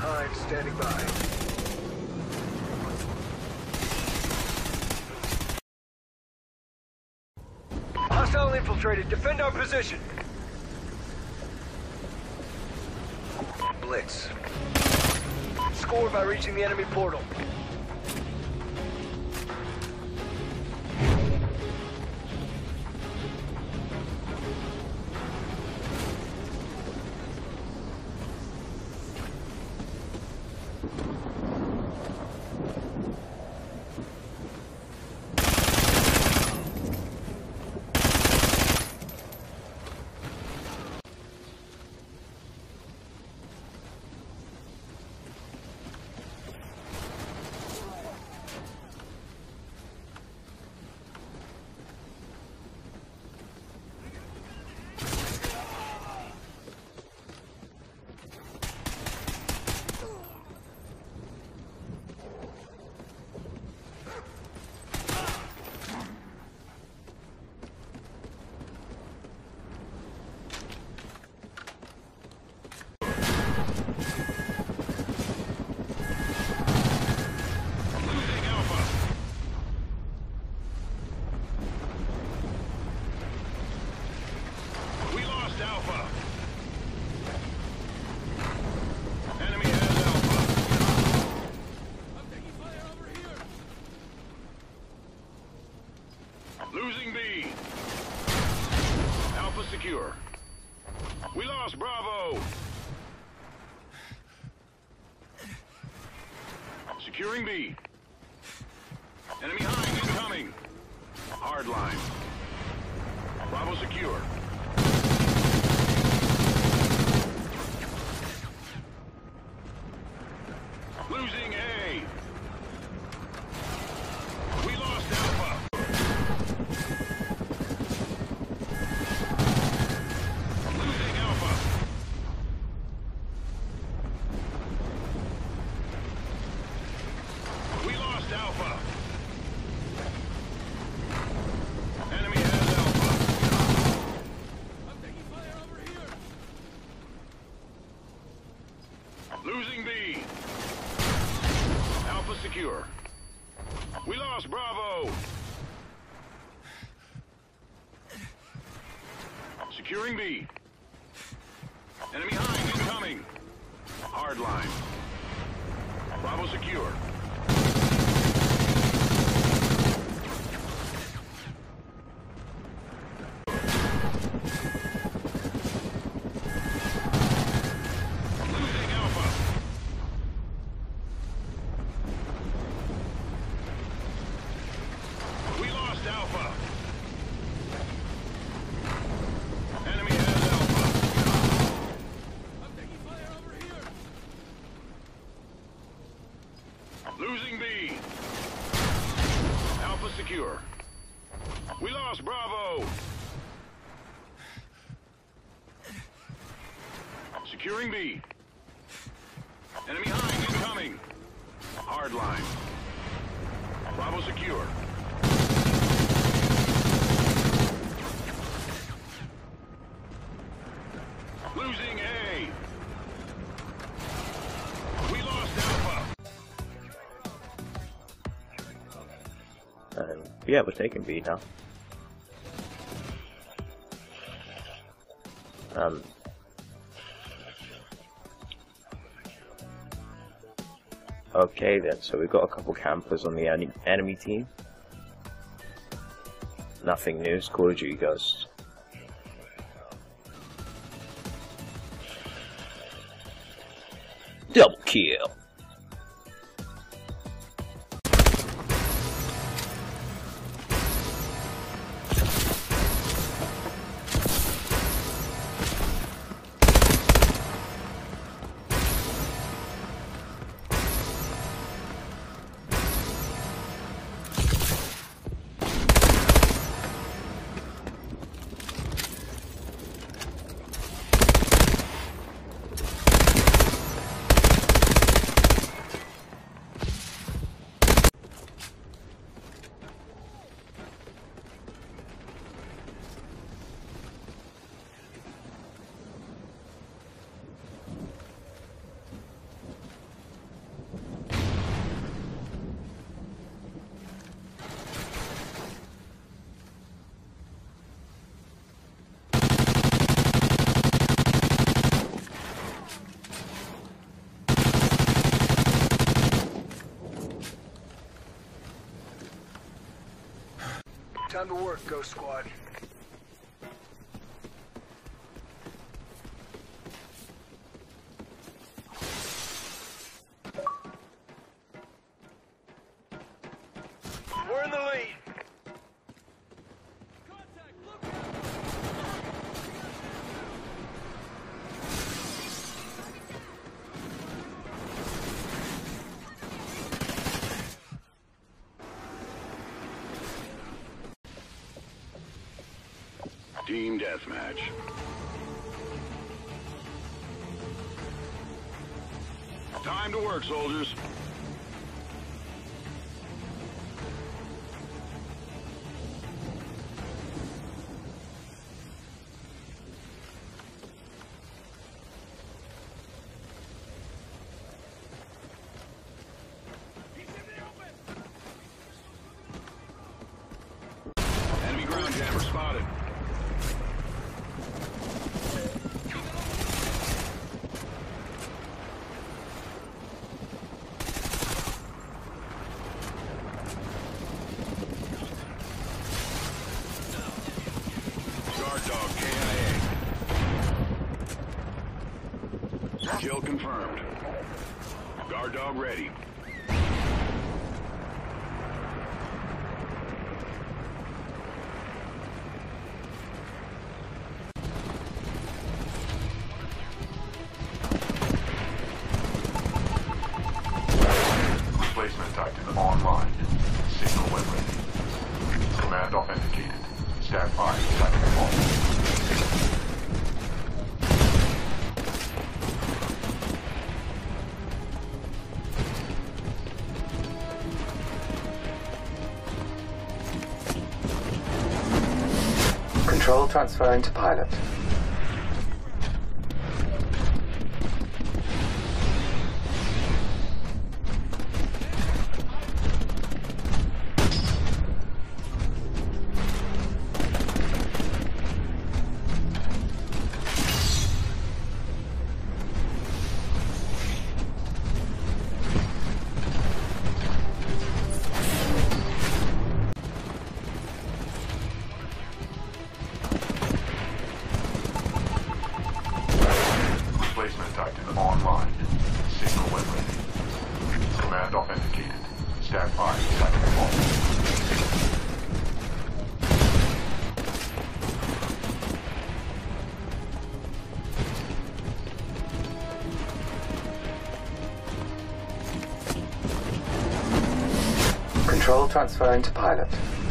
Hive standing by. Hostile infiltrated. Defend our position. Blitz. Score by reaching the enemy portal. Losing B. Alpha secure. We lost Bravo. Securing B. Enemy Hive incoming. Hard line. Bravo secure. Losing A. We lost Alpha. Losing Alpha. We lost Alpha. Enemy has Alpha. I'm taking fire over here. Losing B. Alpha secure. We lost Bravo. Securing B. Enemy Hive incoming. Hard line. Bravo secure. Losing Alpha. We lost Alpha. Enemy has Alpha. I'm taking fire over here. Losing B. Alpha secure. We lost Bravo. Securing B. Enemy Hive incoming. Hard line. Bravo secure. Losing A. We lost Alpha. Yeah, we're taking B now. Okay then, so we've got a couple campers on the enemy team. Nothing new, it's Call of Duty Ghosts. Double kill! work, Ghost Squad. We're in the lead. Contact, look out! Team deathmatch. Time to work, soldiers. He's in the open! Enemy ground jammer spotted. Guard dog KIA. Kill confirmed. Guard dog ready. Replacement tactic online. Signal when ready. Command authenticated. Stand by. Tactic on. Control transferring to pilot. Replacement tactic online. Signal when ready. Command authenticated. Stand by. Tactic on. Control transferring to pilot.